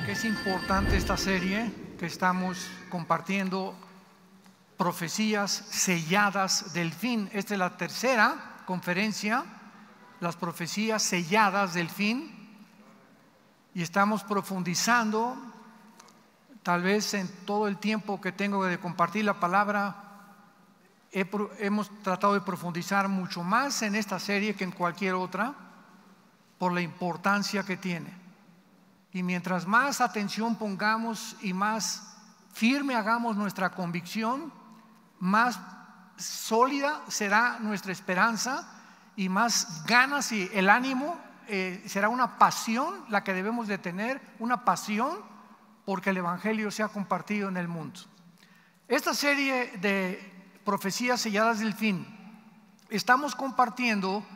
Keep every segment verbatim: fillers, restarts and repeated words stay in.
que es importante esta serie que estamos compartiendo, profecías selladas del fin. Esta es la tercera conferencia, las profecías selladas del fin, y estamos profundizando. Tal vez en todo el tiempo que tengo de compartir la palabra he, hemos tratado de profundizar mucho más en esta serie que en cualquier otra, por la importancia que tiene. Y mientras más atención pongamos y más firme hagamos nuestra convicción, más sólida será nuestra esperanza y más ganas y el ánimo, eh, será una pasión la que debemos de tener, una pasión porque el Evangelio sea compartido en el mundo. Esta serie de profecías selladas del fin, estamos compartiendo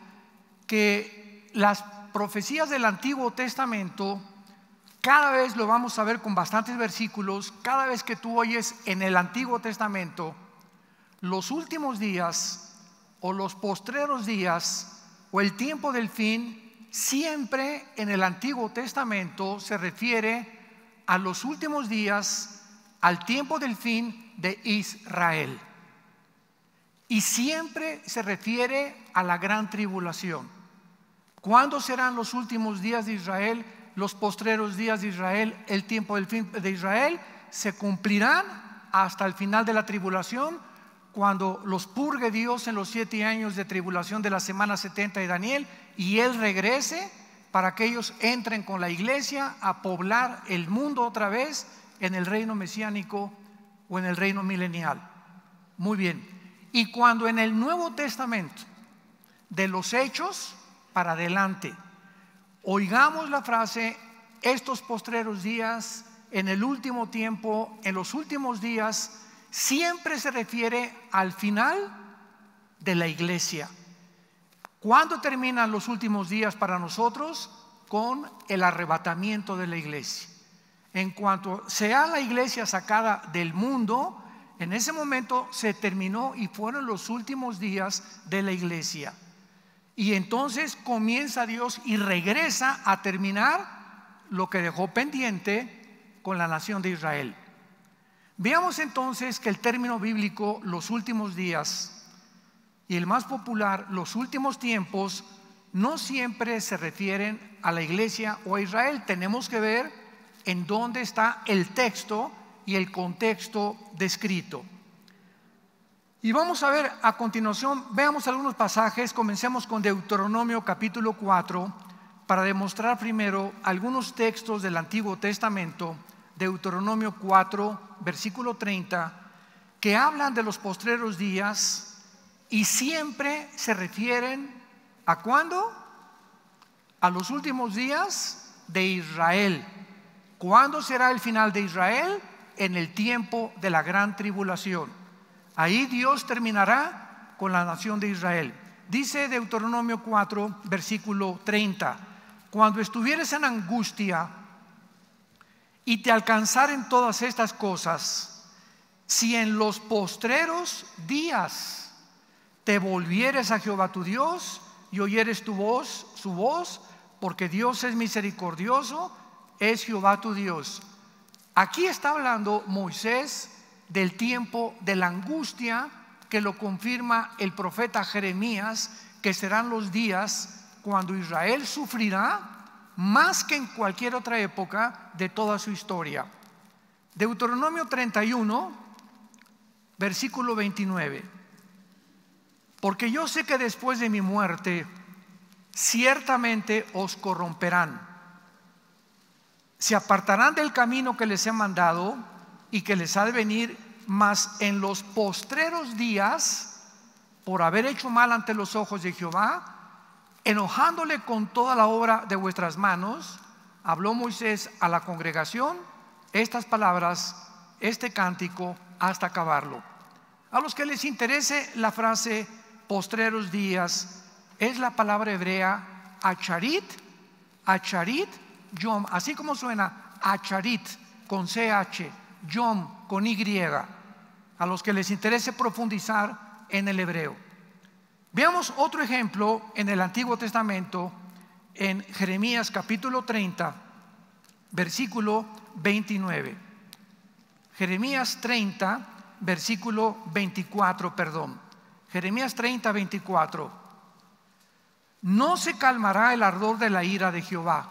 que las profecías del Antiguo Testamento, cada vez lo vamos a ver con bastantes versículos. Cada vez que tú oyes en el Antiguo Testamento los últimos días o los postreros días o el tiempo del fin, siempre en el Antiguo Testamento se refiere a los últimos días, al tiempo del fin de Israel, y siempre se refiere a la gran tribulación. ¿Cuándo serán los últimos días de Israel? Los postreros días de Israel, el tiempo del fin de Israel, se cumplirán hasta el final de la tribulación, cuando los purgue Dios en los siete años de tribulación de la semana setenta de Daniel, y Él regrese para que ellos entren con la iglesia a poblar el mundo otra vez en el reino mesiánico o en el reino milenial. Muy bien. Y cuando en el Nuevo Testamento, de los Hechos para adelante, oigamos la frase estos postreros días, en el último tiempo, en los últimos días, siempre se refiere al final de la iglesia. ¿Cuándo terminan los últimos días para nosotros? Con el arrebatamiento de la iglesia. En cuanto sea la iglesia sacada del mundo, en ese momento se terminó y fueron los últimos días de la iglesia. Y entonces comienza Dios y regresa a terminar lo que dejó pendiente con la nación de Israel. Veamos entonces que el término bíblico los últimos días y el más popular, los últimos tiempos, no siempre se refieren a la iglesia o a Israel. Tenemos que ver en dónde está el texto y el contexto descrito. Y vamos a ver a continuación, veamos algunos pasajes. Comencemos con Deuteronomio capítulo cuatro, para demostrar primero algunos textos del Antiguo Testamento. Deuteronomio cuatro, versículo treinta, que hablan de los postreros días y siempre se refieren ¿a cuándo? A los últimos días de Israel. ¿Cuándo será el final de Israel? En el tiempo de la gran tribulación. Ahí Dios terminará con la nación de Israel. Dice Deuteronomio cuatro, versículo treinta: cuando estuvieres en angustia y te alcanzaren todas estas cosas, si en los postreros días te volvieres a Jehová tu Dios y oyeres tu voz, su voz, porque Dios es misericordioso, es Jehová tu Dios. Aquí está hablando Moisés del tiempo de la angustia, que lo confirma el profeta Jeremías, que serán los días cuando Israel sufrirá más que en cualquier otra época de toda su historia. Deuteronomio treinta y uno, versículo veintinueve: porque yo sé que después de mi muerte ciertamente os corromperán, se apartarán del camino que les he mandado y que les ha de venir, mas en los postreros días, por haber hecho mal ante los ojos de Jehová, enojándole con toda la obra de vuestras manos, habló Moisés a la congregación estas palabras, este cántico, hasta acabarlo. A los que les interese la frase postreros días, es la palabra hebrea acharit, acharit, yom, así como suena acharit con C H, yom con Y. A los que les interese profundizar en el hebreo, veamos otro ejemplo en el Antiguo Testamento, en Jeremías capítulo treinta, versículo veintinueve. Jeremías treinta, versículo veinticuatro, perdón. Jeremías treinta, veinticuatro. No se calmará el ardor de la ira de Jehová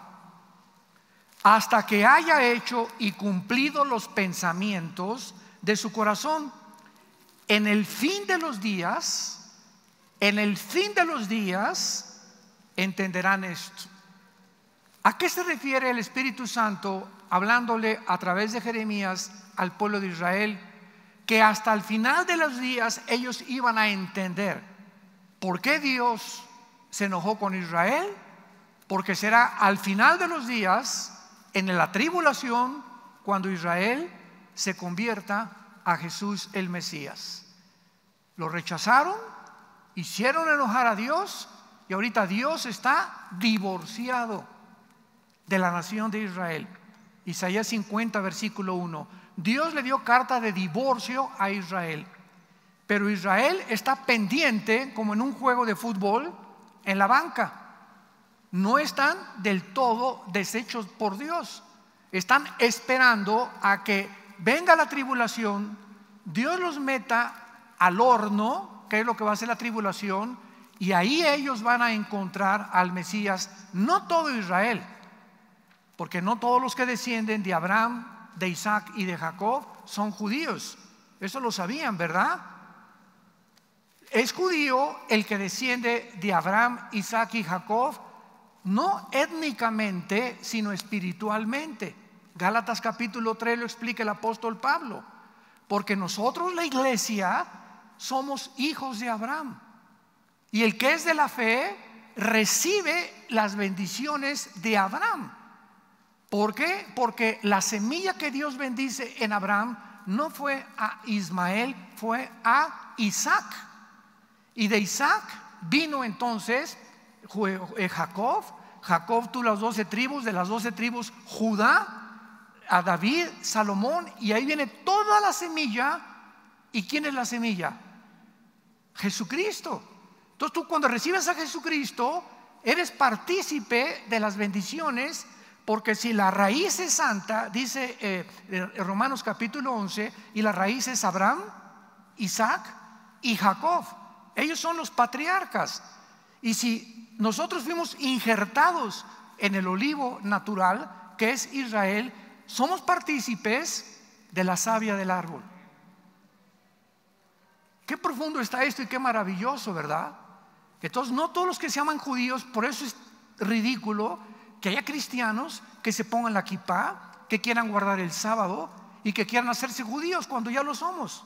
hasta que haya hecho y cumplido los pensamientos de su corazón. En el fin de los días, en el fin de los días, entenderán esto. ¿A qué se refiere el Espíritu Santo hablándole a través de Jeremías al pueblo de Israel? Que hasta el final de los días ellos iban a entender por qué Dios se enojó con Israel, porque será al final de los días, en la tribulación, cuando Israel se convierta a Jesús el Mesías. Lo rechazaron, hicieron enojar a Dios, y ahorita Dios está divorciado de la nación de Israel. Isaías cincuenta, versículo uno. Dios le dio carta de divorcio a Israel, pero Israel está pendiente, como en un juego de fútbol, en la banca. No están del todo deshechos por Dios. Están esperando a que venga la tribulación, Dios los meta al horno, que es lo que va a ser la tribulación, y ahí ellos van a encontrar al Mesías. No todo Israel, porque no todos los que descienden de Abraham, de Isaac y de Jacob son judíos. Eso lo sabían, ¿verdad? Es judío el que desciende de Abraham, Isaac y Jacob, no étnicamente, sino espiritualmente. Gálatas capítulo tres lo explica el apóstol Pablo. Porque nosotros, la iglesia, somos hijos de Abraham. Y el que es de la fe recibe las bendiciones de Abraham. ¿Por qué? Porque la semilla que Dios bendice en Abraham no fue a Ismael, fue a Isaac. Y de Isaac vino entonces Jacob. Jacob tuvo las doce tribus, de las doce tribus Judá, a David, Salomón, y ahí viene toda la semilla. ¿Y quién es la semilla? Jesucristo. Entonces tú, cuando recibes a Jesucristo, eres partícipe de las bendiciones, porque si la raíz es santa, dice eh, Romanos capítulo once, y la raíz es Abraham, Isaac y Jacob. Ellos son los patriarcas. Y si nosotros fuimos injertados en el olivo natural, que es Israel, somos partícipes de la savia del árbol. Qué profundo está esto y qué maravilloso, ¿verdad? Entonces, no todos los que se llaman judíos, por eso es ridículo que haya cristianos que se pongan la kipá, que quieran guardar el sábado y que quieran hacerse judíos cuando ya lo somos.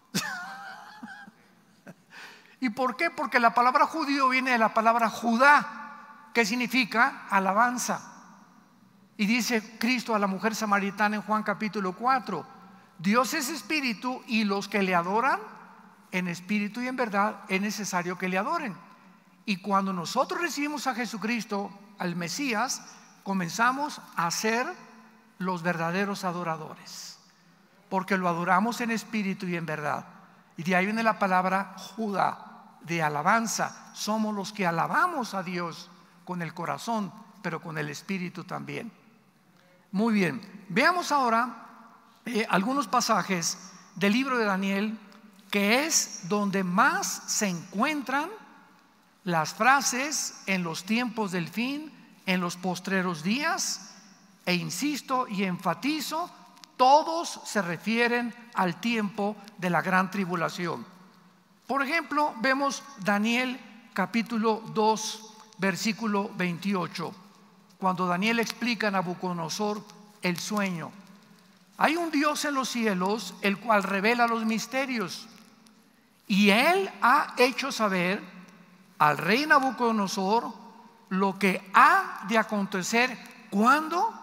¿Y por qué? Porque la palabra judío viene de la palabra Judá, que significa alabanza. Y dice Cristo a la mujer samaritana en Juan capítulo cuatro: Dios es espíritu, y los que le adoran en espíritu y en verdad es necesario que le adoren. Y cuando nosotros recibimos a Jesucristo, al Mesías, comenzamos a ser los verdaderos adoradores, porque lo adoramos en espíritu y en verdad. Y de ahí viene la palabra Judá, de alabanza. Somos los que alabamos a Dios con el corazón, pero con el espíritu también. Muy bien, veamos ahora eh, algunos pasajes del libro de Daniel, que es donde más se encuentran las frases en los tiempos del fin, en los postreros días. E insisto y enfatizo, todos se refieren al tiempo de la gran tribulación. Por ejemplo, vemos Daniel capítulo dos, versículo veintiocho, cuando Daniel explica a Nabucodonosor el sueño. Hay un Dios en los cielos, el cual revela los misterios, y él ha hecho saber al rey Nabucodonosor lo que ha de acontecer. ¿Cuándo?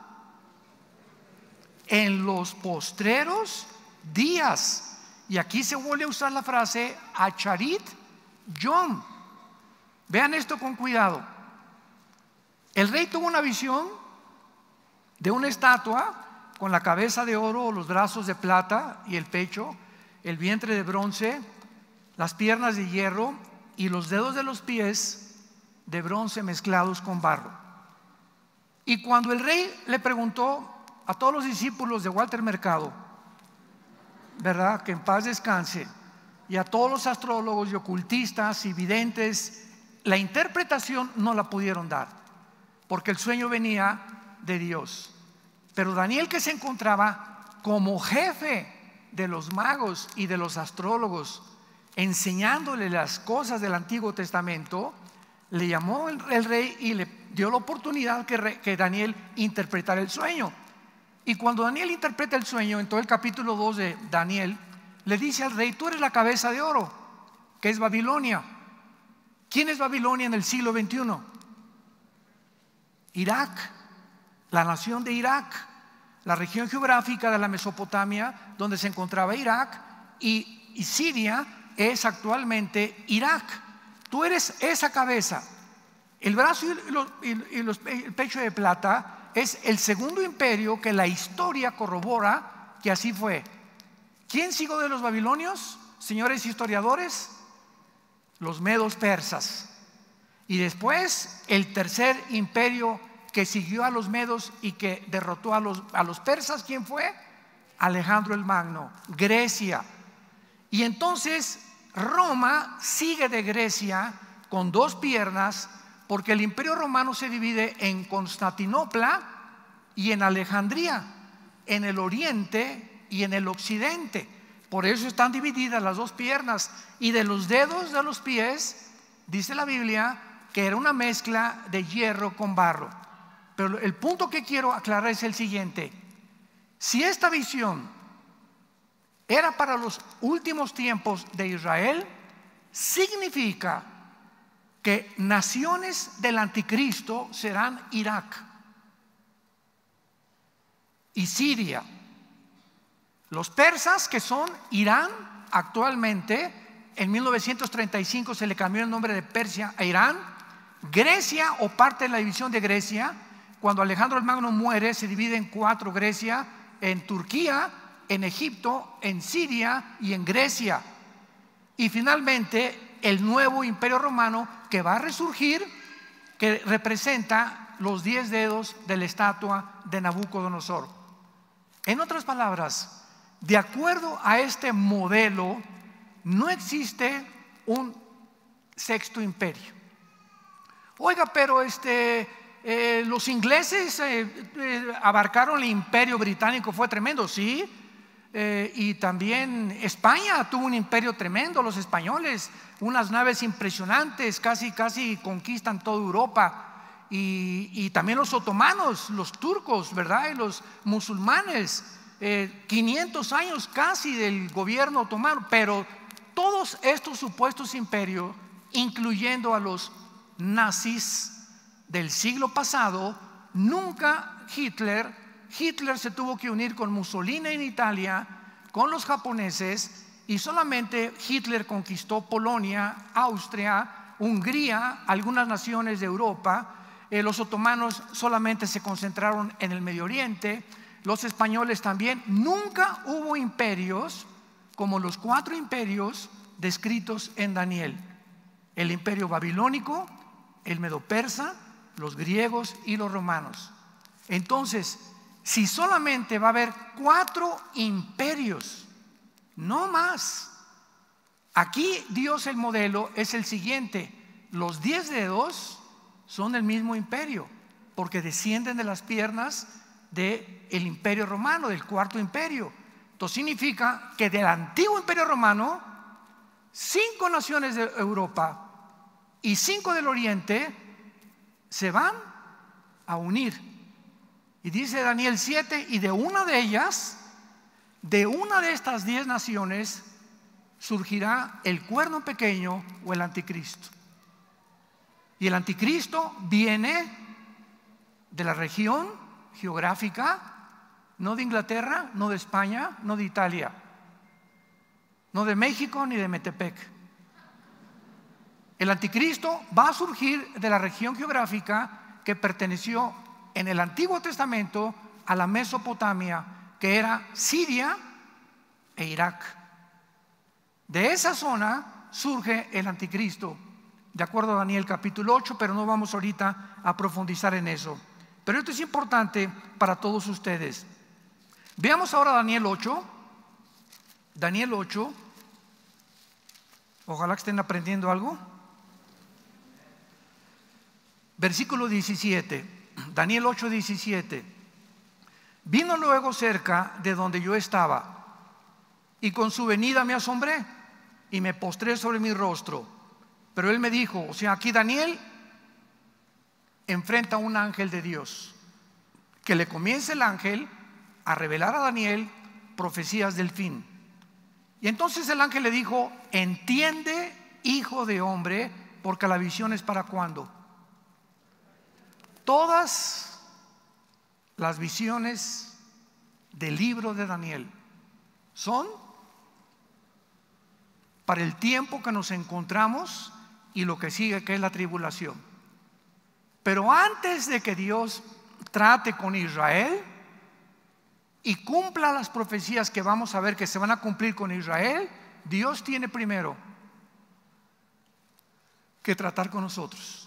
En los postreros días. Y aquí se vuelve a usar la frase Acharit Yom. Vean esto con cuidado. El rey tuvo una visión de una estatua con la cabeza de oro, los brazos de plata y el pecho, el vientre de bronce, las piernas de hierro y los dedos de los pies de bronce mezclados con barro. Y cuando el rey le preguntó a todos los discípulos de Walter Mercado, ¿verdad? Que en paz descanse, y a todos los astrólogos y ocultistas y videntes, la interpretación no la pudieron dar, porque el sueño venía de Dios. Pero Daniel, que se encontraba como jefe de los magos y de los astrólogos, enseñándole las cosas del Antiguo Testamento, le llamó el, el rey y le dio la oportunidad que, re, que Daniel interpretara el sueño. Y cuando Daniel interpreta el sueño, en todo el capítulo dos de Daniel, le dice al rey: tú eres la cabeza de oro, que es Babilonia. ¿Quién es Babilonia en el siglo veintiuno? Irak, la nación de Irak, la región geográfica de la Mesopotamia, donde se encontraba Irak, y, y Siria es actualmente Irak. Tú eres esa cabeza. El brazo y, los, y, y los, el pecho de plata es el segundo imperio que la historia corrobora que así fue. ¿Quién siguió de los babilonios, señores historiadores? Los medos persas. Y después el tercer imperio que siguió a los medos y que derrotó a los, a los persas, ¿quién fue? Alejandro el Magno, Grecia. Y entonces Roma sigue de Grecia con dos piernas, porque el imperio romano se divide en Constantinopla y en Alejandría, en el oriente y en el occidente. Por eso están divididas las dos piernas. Y de los dedos de los pies, dice la Biblia, que era una mezcla de hierro con barro. Pero el punto que quiero aclarar es el siguiente: si esta visión era para los últimos tiempos de Israel, significa que naciones del anticristo serán Irak y Siria. Los persas, que son Irán actualmente, en mil novecientos treinta y cinco se le cambió el nombre de Persia a Irán. Grecia, o parte de la división de Grecia, cuando Alejandro el Magno muere, se divide en cuatro: Grecia, en Turquía, en Egipto, en Siria y en Grecia. Y finalmente el nuevo imperio romano, que va a resurgir, que representa los diez dedos de la estatua de Nabucodonosor. En otras palabras, de acuerdo a este modelo, no existe un sexto imperio. Oiga, pero este eh, los ingleses eh, eh, abarcaron el imperio británico, fue tremendo, sí. Eh, y también España tuvo un imperio tremendo, los españoles, unas naves impresionantes, casi casi conquistan toda Europa. Y, y también los otomanos, los turcos, ¿verdad? Y los musulmanes, eh, quinientos años casi del gobierno otomano. Pero todos estos supuestos imperios, incluyendo a los nazis del siglo pasado, nunca Hitler Hitler se tuvo que unir con Mussolini en Italia, con los japoneses, y solamente Hitler conquistó Polonia, Austria, Hungría, algunas naciones de Europa. Eh, los otomanos solamente se concentraron en el Medio Oriente, los españoles también. Nunca hubo imperios como los cuatro imperios descritos en Daniel: el imperio babilónico, el medo-persa, los griegos y los romanos. Entonces, si solamente va a haber cuatro imperios, no más. Aquí Dios, el modelo es el siguiente: los diez dedos son el mismo imperio, porque descienden de las piernas del imperio romano, del cuarto imperio. Esto significa que del antiguo imperio romano, cinco naciones de Europa y cinco del oriente se van a unir. Y dice Daniel siete: y de una de ellas, de una de estas diez naciones, surgirá el cuerno pequeño, o el anticristo. Y el anticristo viene de la región geográfica, no de Inglaterra, no de España, no de Italia, no de México ni de Metepec. El anticristo va a surgir de la región geográfica que perteneció en el Antiguo Testamento a la Mesopotamia, que era Siria e Irak. De esa zona surge el anticristo, de acuerdo a Daniel capítulo ocho, pero no vamos ahorita a profundizar en eso. Pero esto es importante para todos ustedes. Veamos ahora Daniel ocho. Daniel ocho. Ojalá que estén aprendiendo algo. Versículo diecisiete. Daniel ocho, diecisiete. Vino luego cerca de donde yo estaba, y con su venida me asombré y me postré sobre mi rostro. Pero él me dijo, o sea, aquí Daniel enfrenta a un ángel de Dios, que le comienza el ángel a revelar a Daniel profecías del fin. Y entonces el ángel le dijo: entiende, hijo de hombre, porque la visión es para cuándo. Todas las visiones del libro de Daniel son para el tiempo que nos encontramos y lo que sigue, que es la tribulación. Pero antes de que Dios trate con Israel y cumpla las profecías que vamos a ver que se van a cumplir con Israel, Dios tiene primero que tratar con nosotros.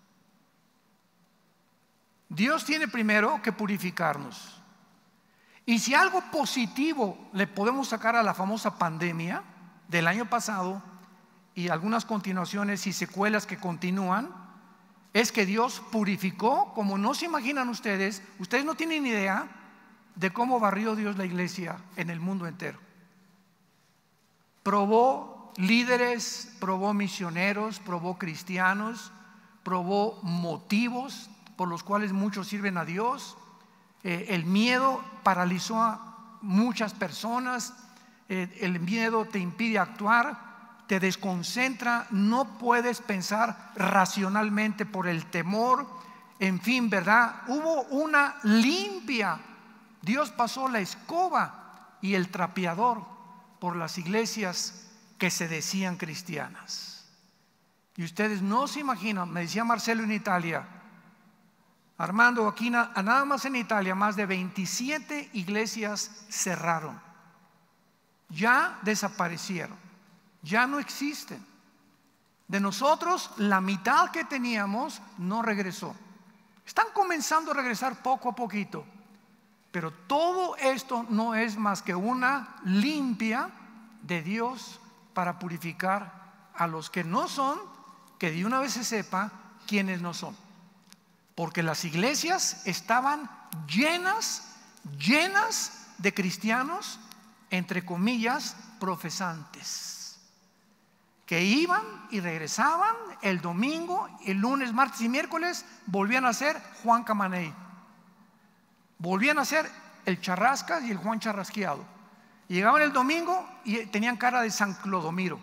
Dios tiene primero que purificarnos. Y si algo positivo le podemos sacar a la famosa pandemia del año pasado y algunas continuaciones y secuelas que continúan, es que Dios purificó como no se imaginan ustedes. Ustedes no tienen idea de cómo barrió Dios la iglesia en el mundo entero. Probó líderes, probó misioneros, probó cristianos, probó motivos por los cuales muchos sirven a Dios. Eh, el miedo paralizó a muchas personas. Eh, el miedo te impide actuar, te desconcentra, no puedes pensar racionalmente por el temor. En fin, ¿verdad? Hubo una limpia. Dios pasó la escoba y el trapeador por las iglesias que se decían cristianas. Y ustedes no se imaginan, me decía Marcelo en Italia, Armando, aquí nada más en Italia, más de veintisiete iglesias cerraron. Ya desaparecieron, ya no existen. De nosotros, la mitad que teníamos no regresó. Están comenzando a regresar poco a poquito. Pero todo esto no es más que una limpia de Dios para purificar a los que no son, que de una vez se sepa quiénes no son. Porque las iglesias estaban llenas, llenas de cristianos, entre comillas, profesantes, que iban y regresaban el domingo, el lunes, martes y miércoles, volvían a ser Juan Camaney, volvían a ser el Charrascas y el Juan Charrasqueado. Y llegaban el domingo y tenían cara de San Clodomiro.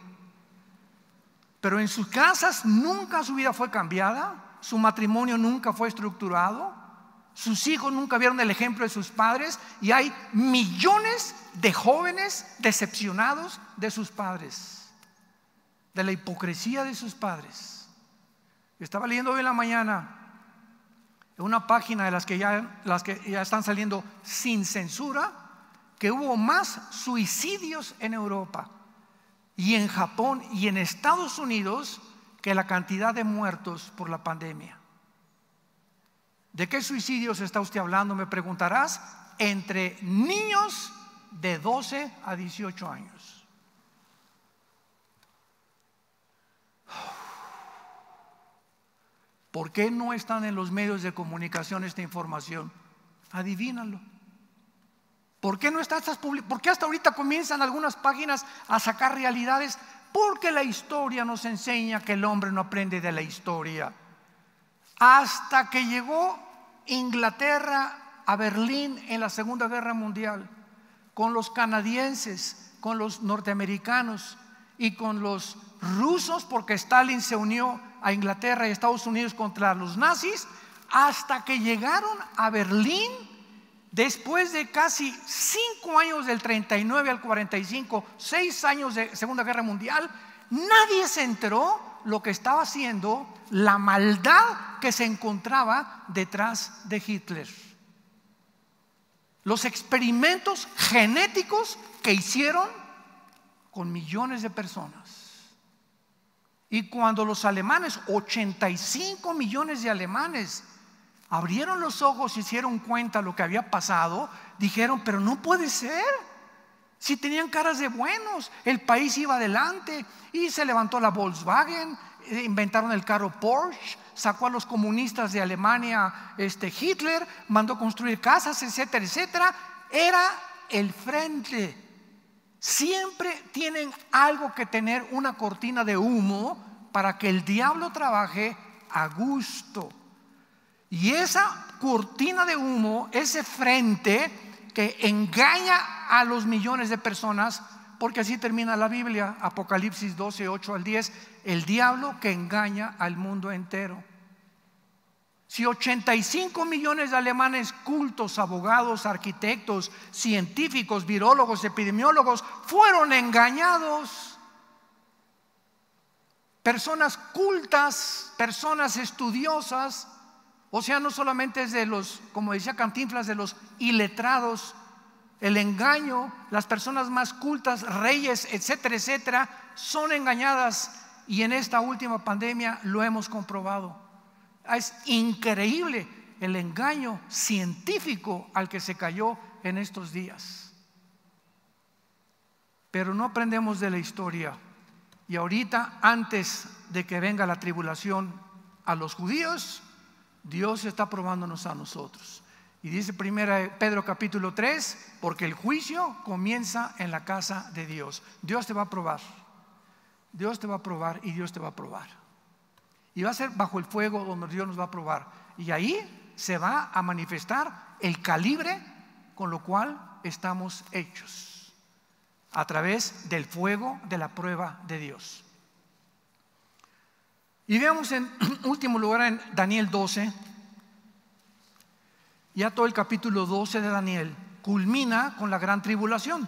Pero en sus casas nunca su vida fue cambiada, su matrimonio nunca fue estructurado, sus hijos nunca vieron el ejemplo de sus padres, y hay millones de jóvenes decepcionados de sus padres, de la hipocresía de sus padres. Estaba leyendo hoy en la mañana en una página de las que ya, las que ya están saliendo sin censura, que hubo más suicidios en Europa y en Japón y en Estados Unidos que la cantidad de muertos por la pandemia. ¿De qué suicidios está usted hablando? Me preguntarás. Entre niños de doce a dieciocho años. ¿Por qué no están en los medios de comunicación esta información? Adivínalo. ¿Por qué no está estas public- ¿Por qué hasta ahorita comienzan algunas páginas a sacar realidades? Porque la historia nos enseña que el hombre no aprende de la historia. Hasta que llegó Inglaterra a Berlín en la Segunda Guerra Mundial, con los canadienses, con los norteamericanos y con los rusos, porque Stalin se unió a Inglaterra y Estados Unidos contra los nazis, hasta que llegaron a Berlín. Después de casi cinco años, del treinta y nueve al cuarenta y cinco, seis años de Segunda Guerra Mundial, nadie se enteró lo que estaba haciendo la maldad que se encontraba detrás de Hitler. Los experimentos genéticos que hicieron con millones de personas. Y cuando los alemanes, ochenta y cinco millones de alemanes, abrieron los ojos, se hicieron cuenta lo que había pasado, dijeron, pero no puede ser. Si tenían caras de buenos, el país iba adelante y se levantó la Volkswagen, inventaron el carro Porsche, sacó a los comunistas de Alemania este Hitler, mandó construir casas, etcétera, etcétera. Era el frente. Siempre tienen algo que tener, una cortina de humo para que el diablo trabaje a gusto. Y esa cortina de humo, ese frente que engaña a los millones de personas, porque así termina la Biblia, Apocalipsis doce, ocho al diez, el diablo que engaña al mundo entero. Si ochenta y cinco millones de alemanes cultos, abogados, arquitectos, científicos, virólogos, epidemiólogos fueron engañados, personas cultas, personas estudiosas, o sea, no solamente es de los, como decía Cantinflas, de los iletrados, el engaño, las personas más cultas, reyes, etcétera, etcétera, son engañadas, y en esta última pandemia lo hemos comprobado. Es increíble el engaño científico al que se cayó en estos días. Pero no aprendemos de la historia. Y ahorita, antes de que venga la tribulación a los judíos, Dios está probándonos a nosotros. Y dice primera Pedro capítulo tres, porque el juicio comienza en la casa de Dios. Dios te va a probar. Dios te va a probar y Dios te va a probar. Y va a ser bajo el fuego donde Dios nos va a probar. Y ahí se va a manifestar el calibre con lo cual estamos hechos, a través del fuego de la prueba de Dios. Y veamos en último lugar en Daniel doce. Ya todo el capítulo doce de Daniel culmina con la gran tribulación.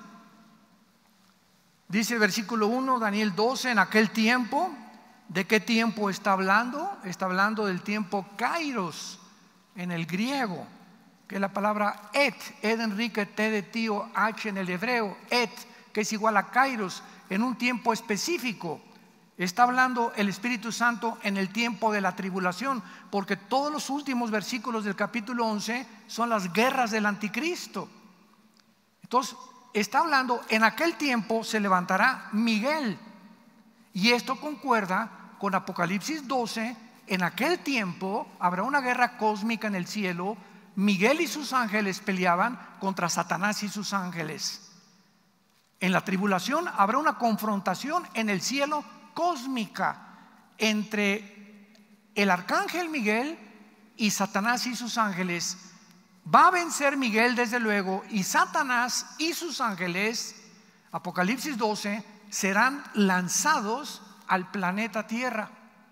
Dice el versículo uno, Daniel doce, en aquel tiempo. ¿De qué tiempo está hablando? Está hablando del tiempo kairos en el griego, que es la palabra et, ed Enrique, t de tío, h en el hebreo, et, que es igual a kairos, en un tiempo específico. Está hablando el Espíritu Santo en el tiempo de la tribulación, porque todos los últimos versículos del capítulo once son las guerras del anticristo. Entonces está hablando, en aquel tiempo se levantará Miguel, y esto concuerda con Apocalipsis doce. En aquel tiempo habrá una guerra cósmica en el cielo. Miguel y sus ángeles peleaban contra Satanás y sus ángeles. En la tribulación habrá una confrontación en el cielo cósmica entre el arcángel Miguel y Satanás y sus ángeles. Va a vencer Miguel desde luego, y Satanás y sus ángeles, Apocalipsis doce, serán lanzados al planeta Tierra.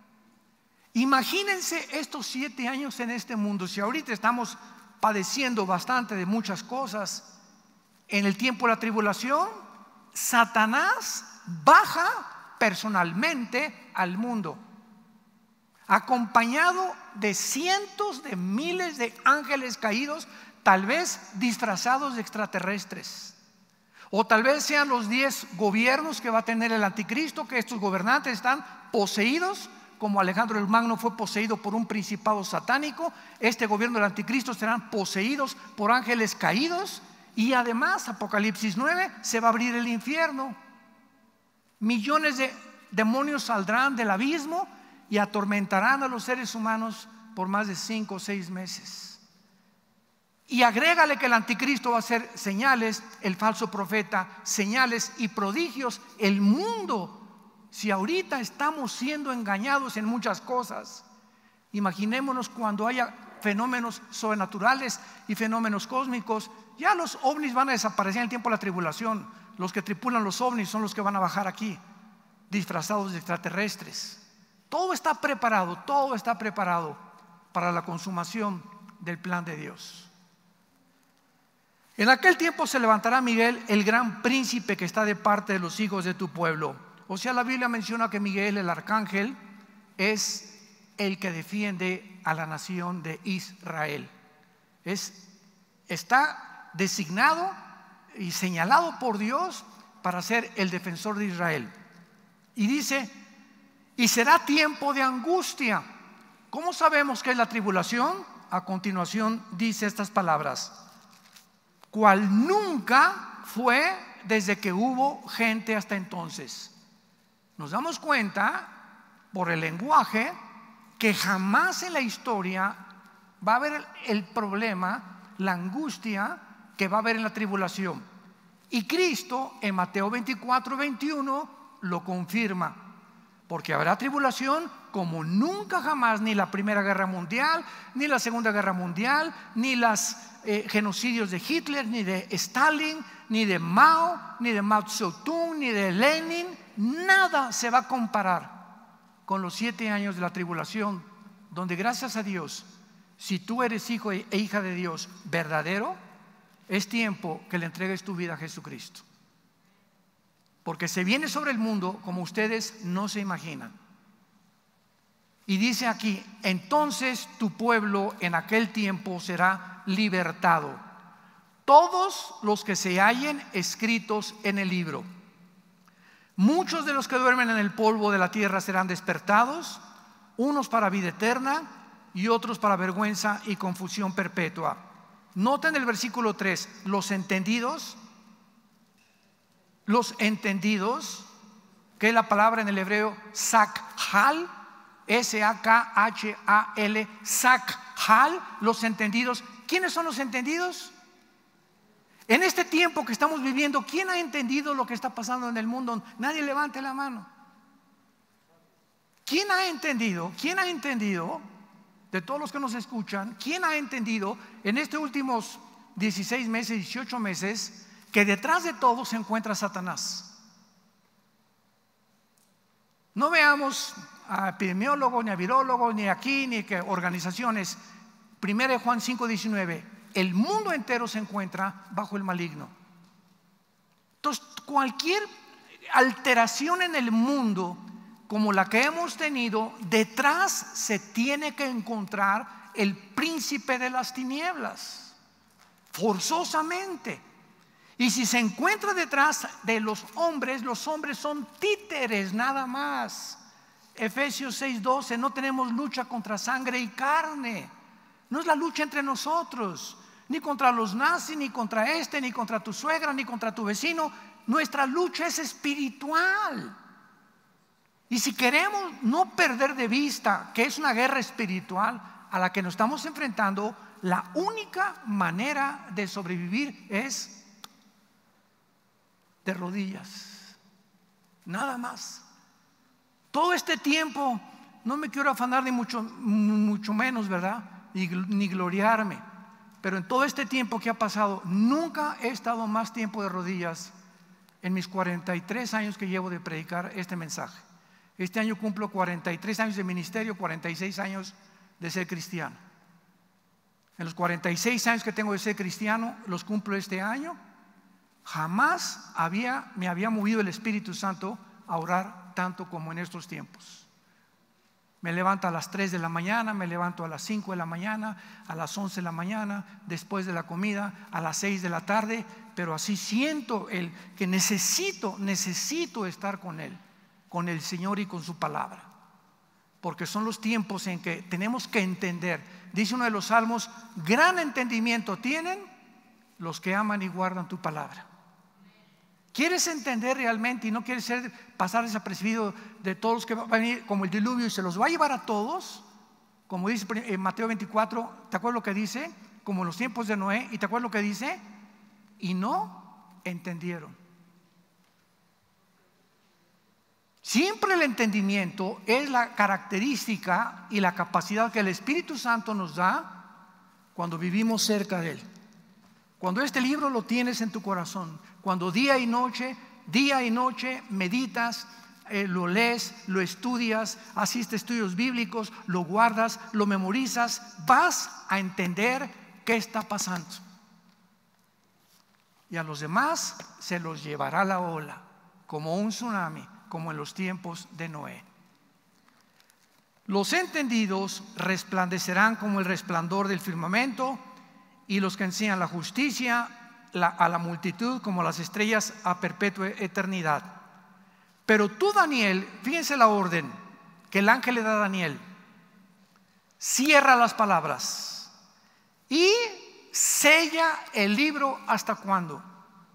Imagínense estos siete años en este mundo. Si ahorita estamos padeciendo bastante de muchas cosas, en el tiempo de la tribulación, Satanás baja personalmente al mundo, acompañado de cientos de miles de ángeles caídos, tal vez disfrazados de extraterrestres, o tal vez sean los diez gobiernos que va a tener el anticristo, que estos gobernantes están poseídos, como Alejandro el Magno fue poseído por un principado satánico. Este gobierno del anticristo serán poseídos por ángeles caídos, y además Apocalipsis nueve, se va a abrir el infierno. Millones de demonios saldrán del abismo y atormentarán a los seres humanos por más de cinco o seis meses. Y agrégale que el anticristo va a hacer señales, el falso profeta, señales y prodigios. El mundo, si ahorita estamos siendo engañados en muchas cosas, imaginémonos cuando haya fenómenos sobrenaturales y fenómenos cósmicos. Ya los ovnis van a desaparecer en el tiempo de la tribulación. Los que tripulan los ovnis son los que van a bajar aquí, disfrazados de extraterrestres. Todo está preparado, todo está preparado para la consumación del plan de Dios. En aquel tiempo se levantará Miguel, el gran príncipe que está de parte de los hijos de tu pueblo. O sea, la Biblia menciona que Miguel, el arcángel, es el que defiende a la nación de Israel. Es, está designado y señalado por Dios para ser el defensor de Israel. Y dice, y será tiempo de angustia. ¿Cómo sabemos que es la tribulación? a continuación dice estas palabras: cual nunca fue desde que hubo gente hasta entonces. Nos damos cuenta por el lenguaje que jamás en la historia va a haber el problema, la angustia que va a haber en la tribulación. Y Cristo en Mateo veinticuatro, veintiuno lo confirma, porque habrá tribulación como nunca jamás, ni la Primera Guerra Mundial, ni la Segunda Guerra Mundial, ni los eh, genocidios de Hitler, ni de Stalin, ni de Mao, ni de Mao Zedong, ni de Lenin. Nada se va a comparar con los siete años de la tribulación, donde gracias a Dios, si tú eres hijo e hija de Dios verdadero, es tiempo que le entregues tu vida a Jesucristo, porque se viene sobre el mundo como ustedes no se imaginan. Y dice aquí: entonces tu pueblo en aquel tiempo será libertado, todos los que se hallen escritos en el libro. Muchos de los que duermen en el polvo de la tierra serán despertados, unos para vida eterna y otros para vergüenza y confusión perpetua. Noten el versículo tres: los entendidos, los entendidos, que es la palabra en el hebreo sakhal, S A K H A L, sakhal, los entendidos. ¿Quiénes son los entendidos? En este tiempo que estamos viviendo, ¿quién ha entendido lo que está pasando en el mundo? Nadie levante la mano. ¿Quién ha entendido? ¿Quién ha entendido? De todos los que nos escuchan, ¿quién ha entendido en estos últimos dieciséis meses, dieciocho meses, que detrás de todo se encuentra Satanás? No veamos a epidemiólogos, ni a virólogos, ni aquí, ni que organizaciones. Primera de Juan cinco, diecinueve: el mundo entero se encuentra bajo el maligno. Entonces, cualquier alteración en el mundo como la que hemos tenido, detrás se tiene que encontrar el príncipe de las tinieblas, forzosamente. Y si se encuentra detrás de los hombres, los hombres son títeres nada más. Efesios seis, doce: no tenemos lucha contra sangre y carne. No es la lucha entre nosotros, ni contra los nazis, ni contra este, ni contra tu suegra, ni contra tu vecino. Nuestra lucha es espiritual. Y si queremos no perder de vista que es una guerra espiritual a la que nos estamos enfrentando, la única manera de sobrevivir es de rodillas, nada más. Todo este tiempo, no me quiero afanar ni mucho, mucho menos, ¿verdad? Ni, ni gloriarme, pero en todo este tiempo que ha pasado, nunca he estado más tiempo de rodillas en mis cuarenta y tres años que llevo de predicar este mensaje. Este año cumplo cuarenta y tres años de ministerio, cuarenta y seis años de ser cristiano. En los cuarenta y seis años que tengo de ser cristiano, los cumplo este año. Jamás había, me había movido el Espíritu Santo a orar tanto como en estos tiempos. Me levanto a las tres de la mañana, me levanto a las cinco de la mañana, a las once de la mañana, después de la comida, a las seis de la tarde, pero así siento el, que necesito, necesito estar con Él, con el Señor y con su palabra, porque son los tiempos en que tenemos que entender. Dice uno de los salmos: gran entendimiento tienen los que aman y guardan tu palabra. ¿Quieres entender realmente y no quieres ser, pasar desapercibido de todos los que van a venir como el diluvio y se los va a llevar a todos? Como dice en Mateo veinticuatro, ¿te acuerdas lo que dice? Como en los tiempos de Noé. ¿Y te acuerdas lo que dice? Y no entendieron. Siempre el entendimiento es la característica y la capacidad que el Espíritu Santo nos da cuando vivimos cerca de Él. Cuando este libro lo tienes en tu corazón, cuando día y noche, día y noche meditas, eh, lo lees, lo estudias, asistes a estudios bíblicos, lo guardas, lo memorizas, vas a entender qué está pasando. Y a los demás se los llevará la ola, como un tsunami, como en los tiempos de Noé. Los entendidos resplandecerán como el resplandor del firmamento, y los que enseñan la justicia la, a la multitud como las estrellas a perpetua eternidad. Pero tú, Daniel, fíjense la orden que el ángel le da a Daniel: cierra las palabras, y sella el libro. ¿Hasta cuándo?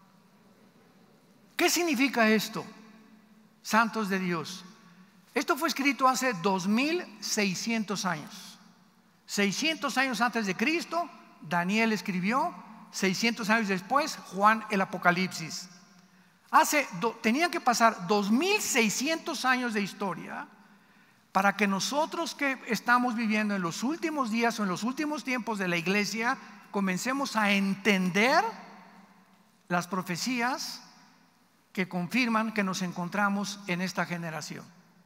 ¿Qué significa esto, santos de Dios? Esto fue escrito hace dos mil seiscientos años. seiscientos años antes de Cristo, Daniel escribió. seiscientos años después, Juan el Apocalipsis. Hace, do, tenían que pasar dos mil seiscientos años de historia para que nosotros que estamos viviendo en los últimos días o en los últimos tiempos de la iglesia comencemos a entender las profecías que confirman que nos encontramos en esta generación.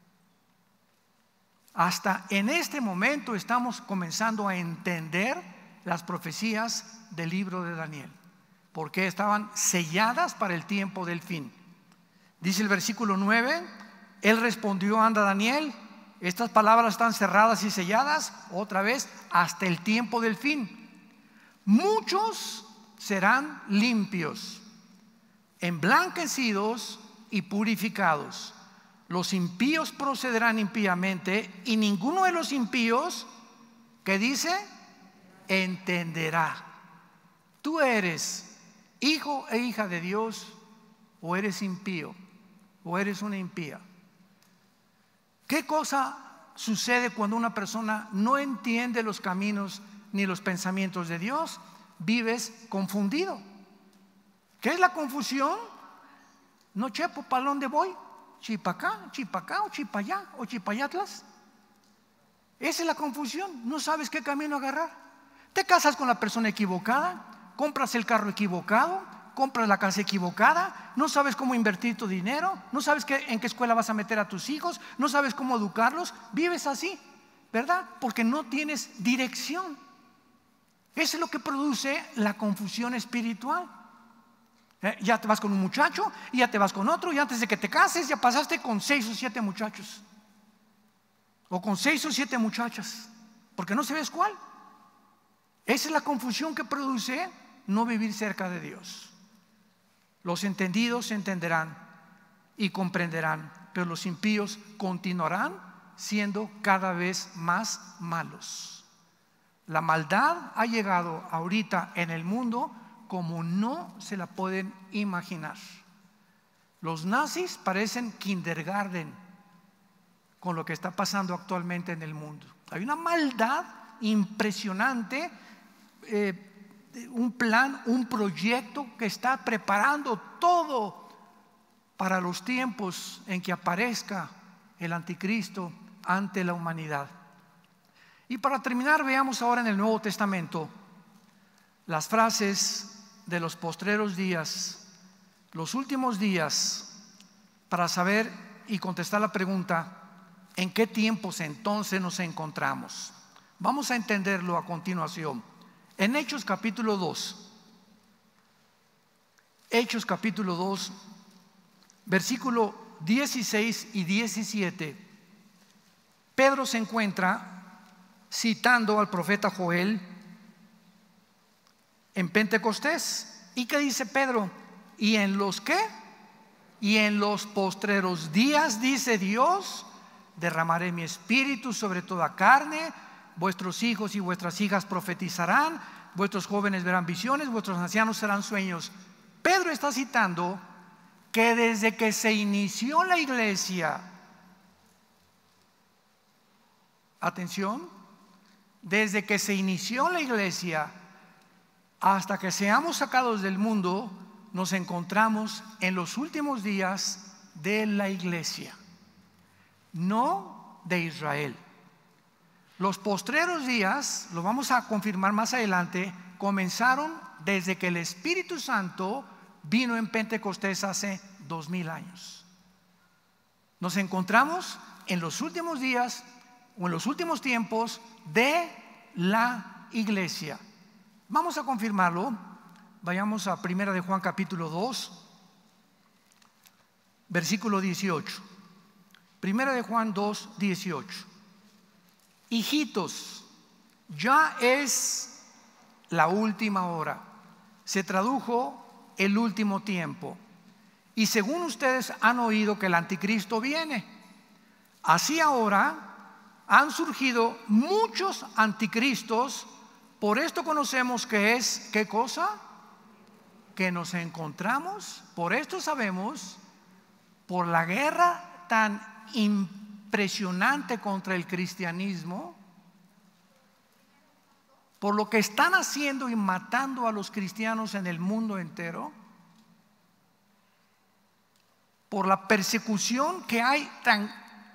Hasta en este momento estamos comenzando a entender las profecías del libro de Daniel, porque estaban selladas para el tiempo del fin. Dice el versículo nueve: él respondió, anda Daniel, estas palabras están cerradas y selladas otra vez hasta el tiempo del fin. Muchos serán limpios, emblanquecidos y purificados. Los impíos procederán impíamente, y ninguno de los impíos, ¿qué dice? Entenderá. Tú eres hijo e hija de Dios, o eres impío, o eres una impía. ¿Qué cosa sucede cuando una persona no entiende los caminos ni los pensamientos de Dios? Vives confundido. ¿Qué es la confusión? No chepo, ¿para dónde voy? ¿Chipacá, chipacá o chipayá o chipayatlas? Esa es la confusión. No sabes qué camino agarrar. Te casas con la persona equivocada, compras el carro equivocado, compras la casa equivocada, no sabes cómo invertir tu dinero, no sabes qué, en qué escuela vas a meter a tus hijos, no sabes cómo educarlos. Vives así, ¿verdad? Porque no tienes dirección. Eso es lo que produce la confusión espiritual. Eh, ya te vas con un muchacho y ya te vas con otro, y antes de que te cases ya pasaste con seis o siete muchachos, o con seis o siete muchachas, porque no sabes cuál. Esa es la confusión que produce no vivir cerca de Dios. Los entendidos entenderán y comprenderán, pero los impíos continuarán siendo cada vez más malos. La maldad ha llegado ahorita en el mundo como no se la pueden imaginar. Los nazis parecen kindergarten con lo que está pasando actualmente en el mundo. Hay una maldad impresionante, eh, un plan, un proyecto que está preparando todo para los tiempos en que aparezca el anticristo ante la humanidad. Y para terminar, veamos ahora en el Nuevo Testamento las frases de los postreros días, los últimos días, para saber y contestar la pregunta: ¿en qué tiempos entonces nos encontramos? Vamos a entenderlo a continuación. En Hechos capítulo dos, Hechos capítulo dos, versículo dieciséis y diecisiete, Pedro se encuentra citando al profeta Joel en Pentecostés. ¿Y qué dice Pedro? ¿Y en los qué? Y en los postreros días, dice Dios, derramaré mi espíritu sobre toda carne. Vuestros hijos y vuestras hijas profetizarán, vuestros jóvenes verán visiones, vuestros ancianos serán sueños. Pedro está citando que desde que se inició la iglesia, atención, desde que se inició la iglesia hasta que seamos sacados del mundo, nos encontramos en los últimos días de la iglesia, no de Israel. Los postreros días, lo vamos a confirmar más adelante, comenzaron desde que el Espíritu Santo vino en Pentecostés hace dos mil años. Nos encontramos en los últimos días o en los últimos tiempos de la iglesia. Vamos a confirmarlo. Vayamos a Primera de Juan capítulo dos, versículo dieciocho. Primera de Juan dos, dieciocho. Hijitos, ya es la última hora. Se tradujo el último tiempo. Y según ustedes han oído que el anticristo viene, así ahora han surgido muchos anticristos Por esto conocemos que es, ¿qué cosa? Que nos encontramos, por esto sabemos, por la guerra tan impresionante contra el cristianismo, por lo que están haciendo y matando a los cristianos en el mundo entero, por la persecución que hay tan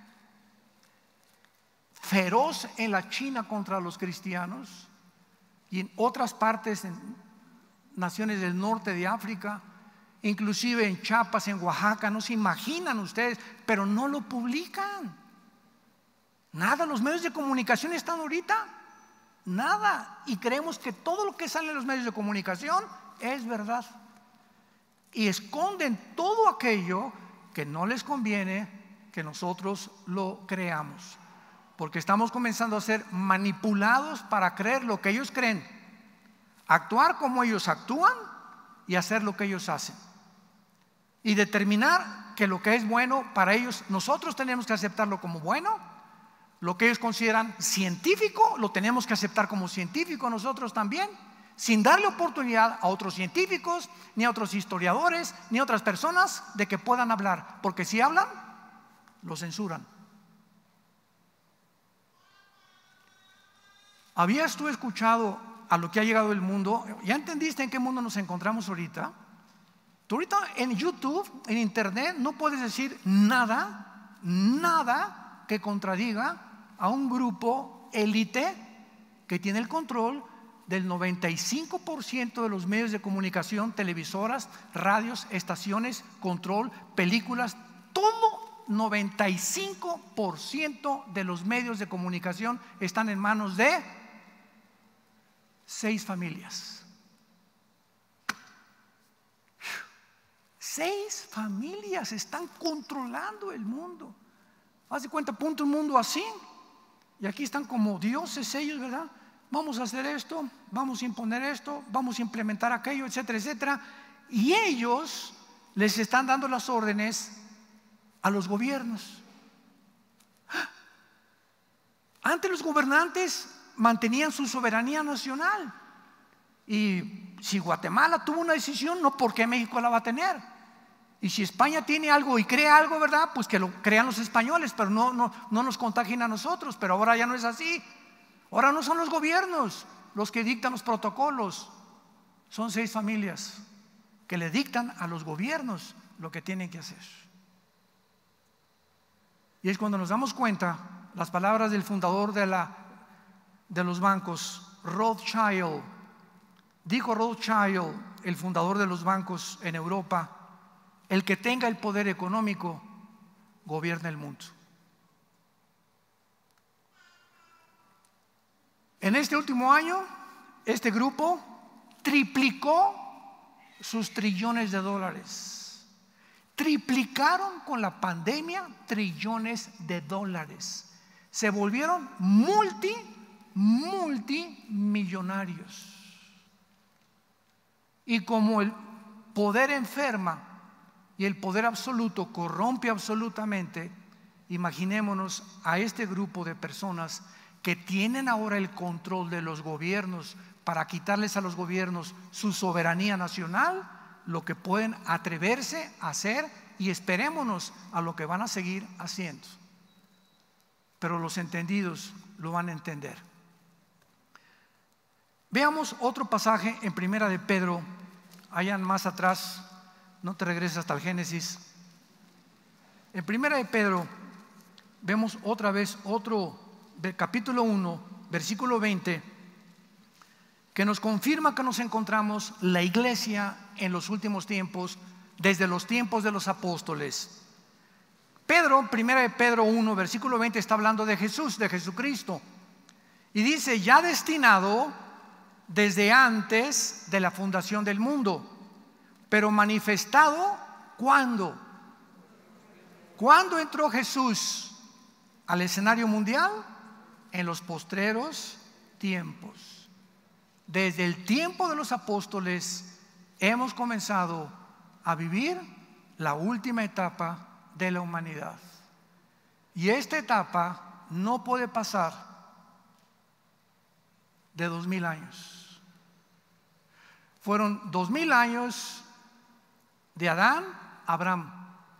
feroz en la China contra los cristianos y en otras partes, en naciones del norte de África, inclusive en Chiapas, en Oaxaca. No se imaginan ustedes, pero no lo publican. Nada, los medios de comunicación están ahorita, nada, y creemos que todo lo que sale en los medios de comunicación es verdad, y esconden todo aquello que no les conviene que nosotros lo creamos, porque estamos comenzando a ser manipulados para creer lo que ellos creen, actuar como ellos actúan y hacer lo que ellos hacen, y determinar que lo que es bueno para ellos, nosotros tenemos que aceptarlo como bueno. Lo que ellos consideran científico, lo tenemos que aceptar como científico nosotros también, sin darle oportunidad a otros científicos, ni a otros historiadores, ni a otras personas de que puedan hablar, porque si hablan, lo censuran. ¿Habías tú escuchado a lo que ha llegado el mundo? ¿Ya entendiste en qué mundo nos encontramos ahorita? Tú ahorita en YouTube, en internet, no puedes decir nada, nada que contradiga a un grupo élite que tiene el control del noventa y cinco por ciento de los medios de comunicación, televisoras, radios, estaciones, control, películas, todo noventa y cinco por ciento de los medios de comunicación están en manos de seis familias. Seis familias están controlando el mundo. Haz de cuenta, punto un mundo así, y aquí están como dioses ellos, ¿verdad? Vamos a hacer esto, vamos a imponer esto, vamos a implementar aquello, etcétera, etcétera. Y ellos les están dando las órdenes a los gobiernos. Antes los gobernantes mantenían su soberanía nacional, y si Guatemala tuvo una decisión, no, ¿por qué México la va a tener? Y si España tiene algo y crea algo, ¿verdad? Pues que lo crean los españoles, pero no, no, no nos contagien a nosotros. Pero ahora ya no es así. Ahora no son los gobiernos los que dictan los protocolos, son seis familias que le dictan a los gobiernos lo que tienen que hacer. Y es cuando nos damos cuenta las palabras del fundador de, la, de los bancos, Rothschild. Dijo Rothschild, el fundador de los bancos en Europa: el que tenga el poder económico gobierna el mundo. En este último año, este grupo triplicó sus trillones de dólares. Triplicaron con la pandemia trillones de dólares. Se volvieron multi, multimillonarios. Y como el poder enferma y el poder absoluto corrompe absolutamente, imaginémonos a este grupo de personas que tienen ahora el control de los gobiernos para quitarles a los gobiernos su soberanía nacional, lo que pueden atreverse a hacer, y esperémonos a lo que van a seguir haciendo. Pero los entendidos lo van a entender. Veamos otro pasaje en Primera de Pedro, allá más atrás. No te regreses hasta el Génesis. En Primera de Pedro vemos otra vez otro capítulo uno, versículo veinte, que nos confirma que nos encontramos la iglesia en los últimos tiempos, desde los tiempos de los apóstoles. Pedro, Primera de Pedro uno, versículo veinte, está hablando de Jesús, de Jesucristo, y dice: ya destinado desde antes de la fundación del mundo, pero manifestado ¿cuándo? ¿Cuándo entró Jesús al escenario mundial? En los postreros tiempos. Desde el tiempo de los apóstoles hemos comenzado a vivir la última etapa de la humanidad, y esta etapa no puede pasar de dos mil años. Fueron dos mil años de Adán a Abraham.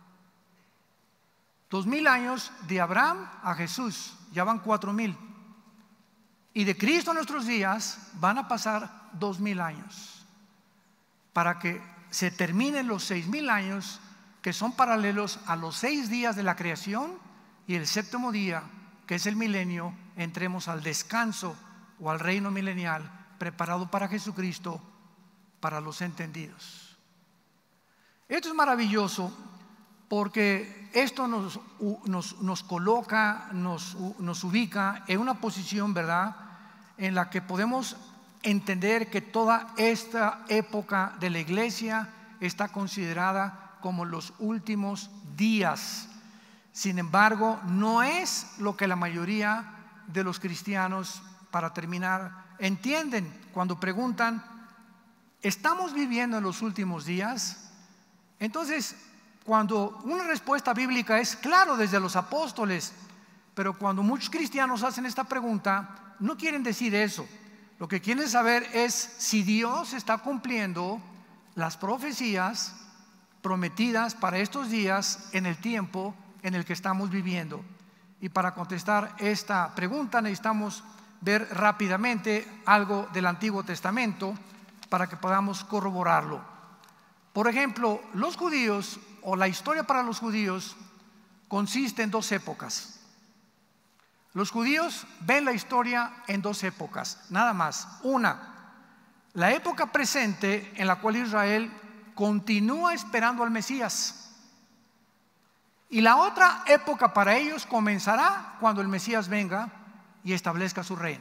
Dos mil años de Abraham a Jesús, ya van cuatro mil. Y de Cristo a nuestros días van a pasar dos mil años, para que se terminen los seis mil años, que son paralelos a los seis días de la creación, y el séptimo día, que es el milenio, entremos al descanso o al reino milenial preparado para Jesucristo, para los entendidos. Esto es maravilloso, porque esto nos, nos, nos coloca, nos, nos ubica en una posición, ¿verdad?, en la que podemos entender que toda esta época de la iglesia está considerada como los últimos días. Sin embargo, no es lo que la mayoría de los cristianos, para terminar, entienden cuando preguntan: ¿estamos viviendo en los últimos días? Entonces, cuando una respuesta bíblica es claro desde los apóstoles, pero cuando muchos cristianos hacen esta pregunta, no quieren decir eso. Lo que quieren saber es si Dios está cumpliendo las profecías prometidas para estos días en el tiempo en el que estamos viviendo. Y para contestar esta pregunta necesitamos ver rápidamente algo del Antiguo Testamento para que podamos corroborarlo. Por ejemplo, los judíos, o la historia para los judíos, consiste en dos épocas. Los judíos ven la historia en dos épocas, nada más. Una, la época presente en la cual Israel continúa esperando al Mesías. Y la otra época para ellos comenzará cuando el Mesías venga y establezca su reino.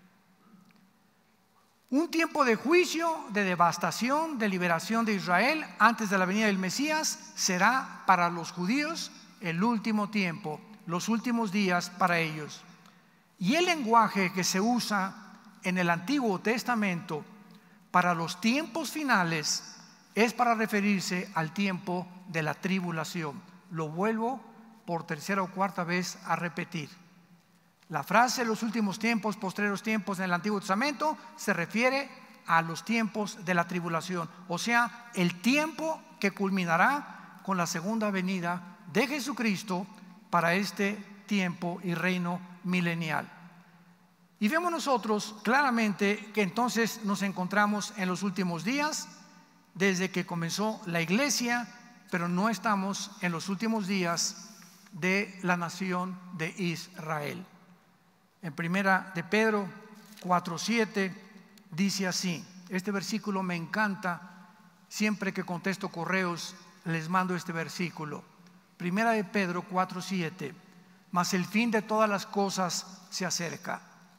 Un tiempo de juicio, de devastación, de liberación de Israel antes de la venida del Mesías será para los judíos el último tiempo, los últimos días para ellos. Y el lenguaje que se usa en el Antiguo Testamento para los tiempos finales es para referirse al tiempo de la tribulación. Lo vuelvo por tercera o cuarta vez a repetir. La frase los últimos tiempos, postreros tiempos en el Antiguo Testamento se refiere a los tiempos de la tribulación, o sea, el tiempo que culminará con la segunda venida de Jesucristo para este tiempo y reino milenial. Y vemos nosotros claramente que entonces nos encontramos en los últimos días desde que comenzó la iglesia, pero no estamos en los últimos días de la nación de Israel. En primera de Pedro cuatro siete dice así, este versículo me encanta, siempre que contesto correos les mando este versículo. Primera de Pedro cuatro siete, mas el fin de todas las cosas se acerca.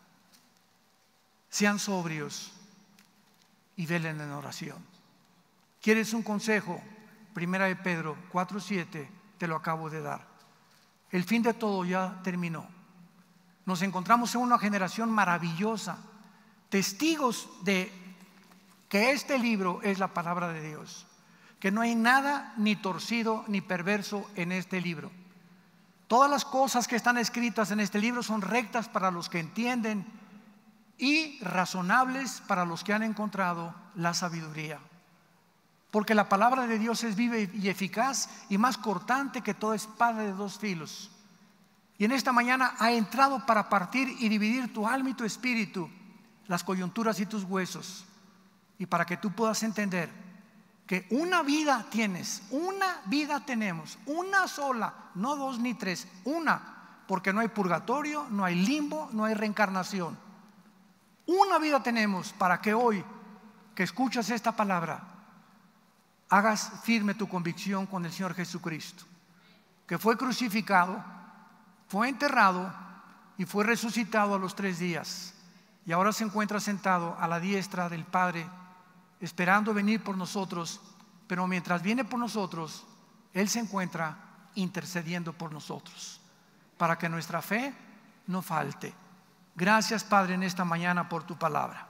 Sean sobrios y velen en oración. ¿Quieres un consejo? Primera de Pedro cuatro siete, te lo acabo de dar. El fin de todo ya terminó. Nos encontramos en una generación maravillosa, testigos de que este libro es la palabra de Dios, que no hay nada ni torcido ni perverso en este libro. Todas las cosas que están escritas en este libro son rectas para los que entienden y razonables para los que han encontrado la sabiduría. Porque la palabra de Dios es viva y eficaz y más cortante que toda espada de dos filos. Y en esta mañana ha entrado para partir y dividir tu alma y tu espíritu, las coyunturas y tus huesos, y para que tú puedas entender que una vida tienes, una vida tenemos, una sola, no dos ni tres, una, porque no hay purgatorio, no hay limbo, no hay reencarnación. Una vida tenemos para que hoy que escuchas esta palabra hagas firme tu convicción con el Señor Jesucristo, que fue crucificado, fue enterrado y fue resucitado a los tres días, y ahora se encuentra sentado a la diestra del Padre, esperando venir por nosotros. Pero mientras viene por nosotros, Él se encuentra intercediendo por nosotros, para que nuestra fe no falte. Gracias, Padre, en esta mañana por tu palabra.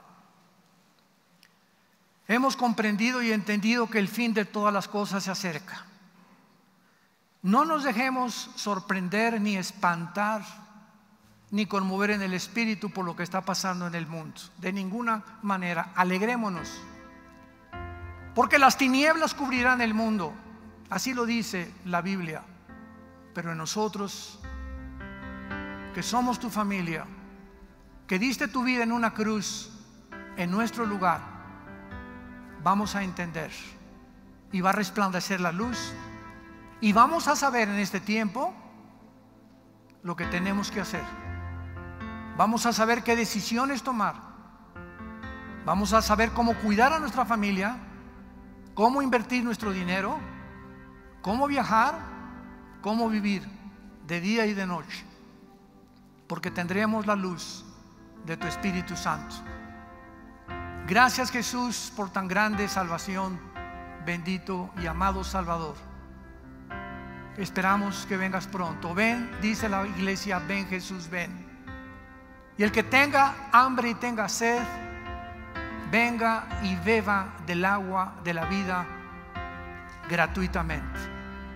Hemos comprendido y entendido que el fin de todas las cosas se acerca. No nos dejemos sorprender ni espantar ni conmover en el espíritu por lo que está pasando en el mundo. De ninguna manera. Alegrémonos, porque las tinieblas cubrirán el mundo. Así lo dice la Biblia. Pero en nosotros, que somos tu familia, que diste tu vida en una cruz en nuestro lugar, vamos a entender y va a resplandecer la luz, y vamos a saber en este tiempo lo que tenemos que hacer. Vamos a saber qué decisiones tomar. Vamos a saber cómo cuidar a nuestra familia, cómo invertir nuestro dinero, cómo viajar, cómo vivir de día y de noche, porque tendremos la luz de tu Espíritu Santo. Gracias, Jesús, por tan grande salvación, bendito y amado Salvador. Esperamos que vengas pronto. Ven, dice la iglesia, ven Jesús, ven. Y el que tenga hambre y tenga sed, venga y beba del agua de la vida gratuitamente.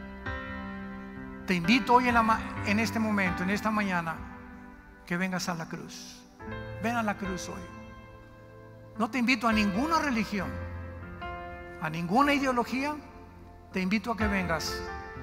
Te invito hoy en, la, en este momento, en esta mañana, que vengas a la cruz. Ven a la cruz hoy. No te invito a ninguna religión, a ninguna ideología. Te invito a que vengas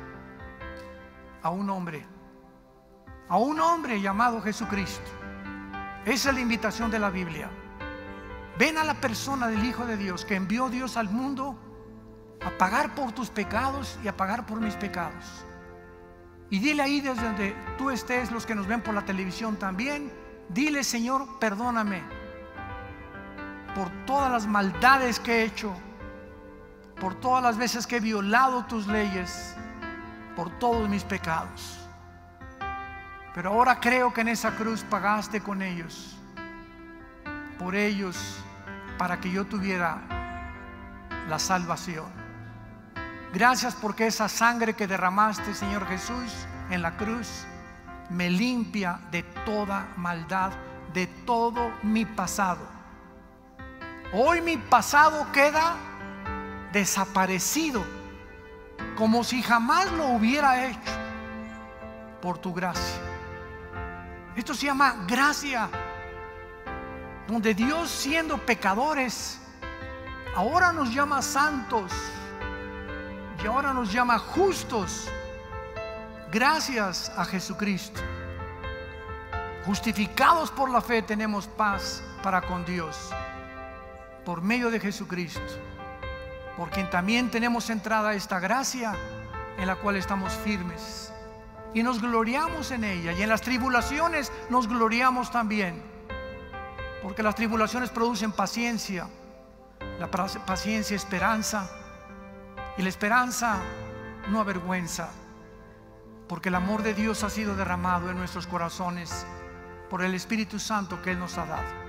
a un hombre, a un hombre llamado Jesucristo. Esa es la invitación de la Biblia. Ven a la persona del Hijo de Dios, que envió Dios al mundo a pagar por tus pecados y a pagar por mis pecados. Y dile ahí desde donde tú estés, los que nos ven por la televisión también, dile: Señor, perdóname por todas las maldades que he hecho, por todas las veces que he violado tus leyes, por todos mis pecados. Pero ahora creo que en esa cruz pagaste con ellos, por ellos, para que yo tuviera la salvación. Gracias porque esa sangre que derramaste, Señor Jesús, en la cruz, me limpia de toda maldad, de todo mi pasado. Hoy mi pasado queda desaparecido, como si jamás lo hubiera hecho, por tu gracia. Esto se llama gracia, donde Dios, siendo pecadores, ahora nos llama santos y ahora nos llama justos. Gracias a Jesucristo, justificados por la fe, tenemos paz para con Dios por medio de Jesucristo, por quien también tenemos entrada a esta gracia en la cual estamos firmes y nos gloriamos en ella. Y en las tribulaciones nos gloriamos también, porque las tribulaciones producen paciencia, la paciencia esperanza, y la esperanza no avergüenza, porque el amor de Dios ha sido derramado en nuestros corazones por el Espíritu Santo que Él nos ha dado.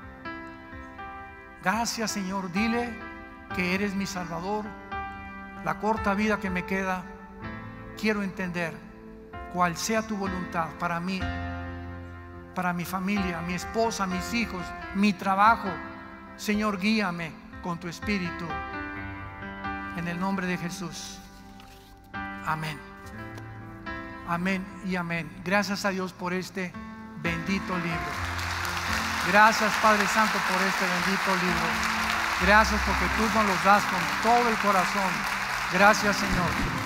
Gracias, Señor. Dile que eres mi Salvador. La corta vida que me queda, quiero entender cuál sea tu voluntad para mí, para mi familia, mi esposa, mis hijos, mi trabajo. Señor, guíame con tu Espíritu, en el nombre de Jesús. Amén. Amén y amén. Gracias a Dios por este bendito libro. Gracias, Padre Santo, por este bendito libro. Gracias porque tú nos los das con todo el corazón. Gracias, Señor.